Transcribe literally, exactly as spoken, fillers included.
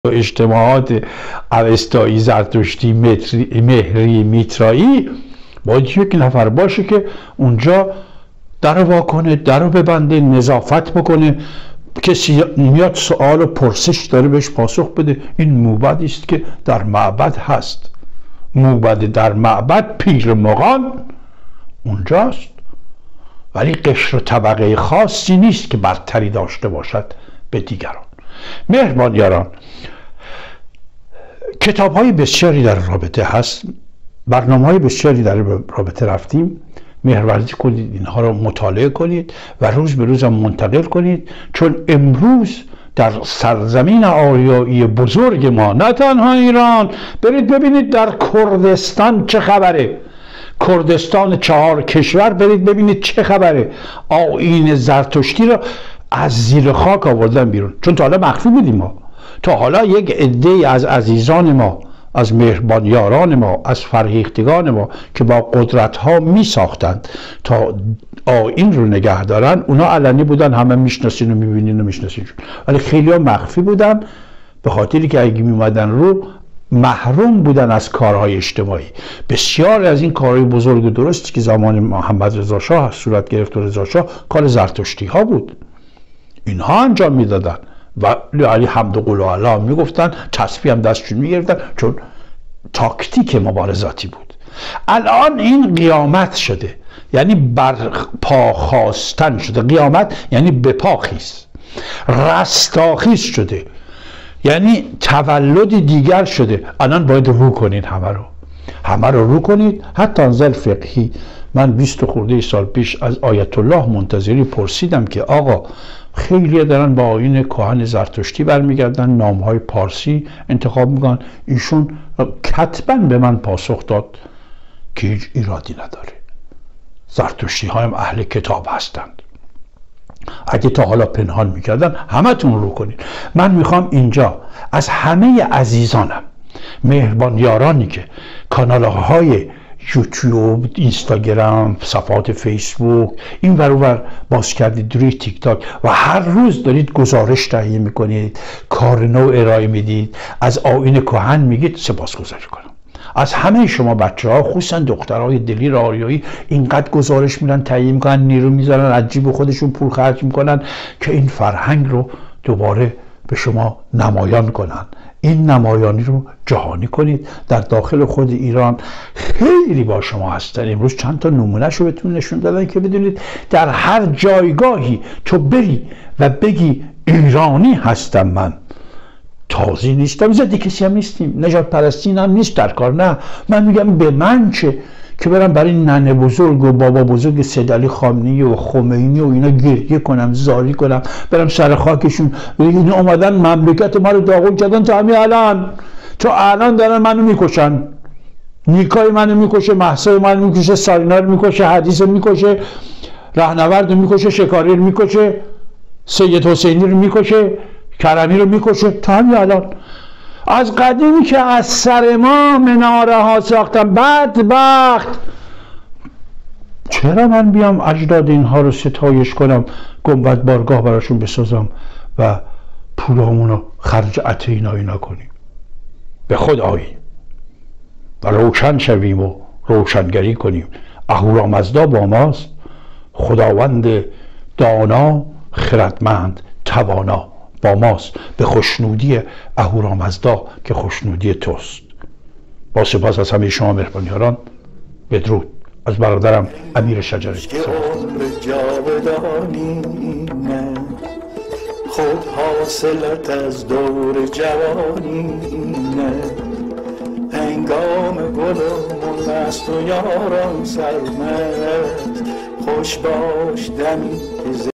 اجتماعات اوستایی، زرتشتی، مهری، میترایی باید یک نفر باشه که اونجا در رو واکنه، در رو ببنده، نظافت بکنه، کسی میاد سوال و پرسش داره بهش پاسخ بده. این موبدی است که در معبد هست. موبد در معبد پیر مغان اونجاست، ولی قشر و طبقه خاصی نیست که برتری داشته باشد به دیگران. مهربان یاران، کتاب های بسیاری در رابطه هست، برنامه های بسیاری در رابطه رفتیم. مهرورزی کنید اینها رو مطالعه کنید و روز به روز هم منتقل کنید، چون امروز در سرزمین آریایی بزرگ ما، نه تنها ایران، برید ببینید در کردستان چه خبره. کردستان چهار کشور برید ببینید چه خبره. آیین زرتشتی رو از زیر خاک آوردن بیرون، چون تا حالا مخفی بودیم. ما تا حالا یک عده از عزیزان ما، از مهربان یاران ما، از فرهیختگان ما که با قدرت ها می ساختند تا آیین رو نگه دارن، اونا علنی بودن، همه میشناسین و میبینین و میشناسین، ولی خیلی ها مخفی بودن به خاطری که اگه می اومدن رو محروم بودن از کارهای اجتماعی. بسیار از این کارهای بزرگ و درستی که زمان محمد رضا شاه صورت گرفت و رضا شاه کار زرتشتی ها بود، اینها انجام میدادن و علی حمد و قول و علا میگفتن، تسبیح هم دستشون میگرفتن، چون تاکتیک مبارزاتی بود. الان این قیامت شده، یعنی بر پا خواستن شده. قیامت یعنی به پا خیز، رستاخیز شده، یعنی تولد دیگر شده. الان باید رو کنید، همه رو همه رو رو کنید. حتی انزل فقهی، من بیست خورده سال پیش از آیت الله منتظری پرسیدم که آقا خیلی دارن با آیین کهن زرتشتی برمیگردن، نامهای پارسی انتخاب میکنن. ایشون کتباً به من پاسخ داد که هیچ ایرادی نداره، زرتشتی ها هم اهل کتاب هستند. اگه تا حالا پنهان میکردن، همه تون رو کنید. من میخوام اینجا از همه عزیزانم، مهربان یارانی که کانال های یوتیوب، اینستاگرام، صفحات فیسبوک، این ور اونور باز کردید، روی تیک تاک و هر روز دارید گزارش تهیه میکنید، کار نو ارائه میدید، از آیین کهن میگید، سپاسگزاری کنم. از همه شما بچه ها، خصوصا دخترهای دلیر آریایی، اینقدر گزارش میدن، تهیه میکنن، نیرو میذارن، از جیب خودشون پول خرج میکنن که این فرهنگ رو دوباره به شما نمایان کنن. این نمایانی رو جهانی کنید. در داخل خود ایران خیلی با شما هستن. امروز چند تا نمونهش رو بهتون نشون دادن که بدونید در هر جایگاهی تو بری و بگی ایرانی هستم، من تازی نیستم، زدی کسی هم نیستیم، نجات پرستی هم نیست در کار. نه، من میگم به من چه که برم برای ننه بزرگ و بابا بزرگ سید علی خامنه‌ای و خمینی و اینا گریه کنم، زاری کنم، برم سر خاکشون بگم اومدن مملکت ما رو داغون کردن، تا همین الان تو الان دارن منو میکشن، نیکای منو میکشه، مهسا منو میکشه، سارینا رو میکشه، حدیث رو میکشه، رهنورد رو میکشه، شکاری رو میکشه، سید حسینی رو میکشه، کرمی رو میکشه، تا همین الان. از قدیمی که از سر ما مناره ها ساختن، بدبخت، چرا من بیام اجداد اینها رو ستایش کنم، گنبد بارگاه براشون بسازم و پولامون رو خرج عطینا اینا کنیم؟ به خود آییم و روشن شویم و روشنگری کنیم. اهورامزدا با ماست، خداوند دانا، خردمند، توانا با ماست. به خوشنودی اهورامزدا که خوشنودی توست. با سپاس از همه شما مهربان یاران، بدرود. از برادرم امیر شجری. خود حاصلت از دور جوانی نه، هنگام گلمون است و یاران سرمست، خوش باش دمی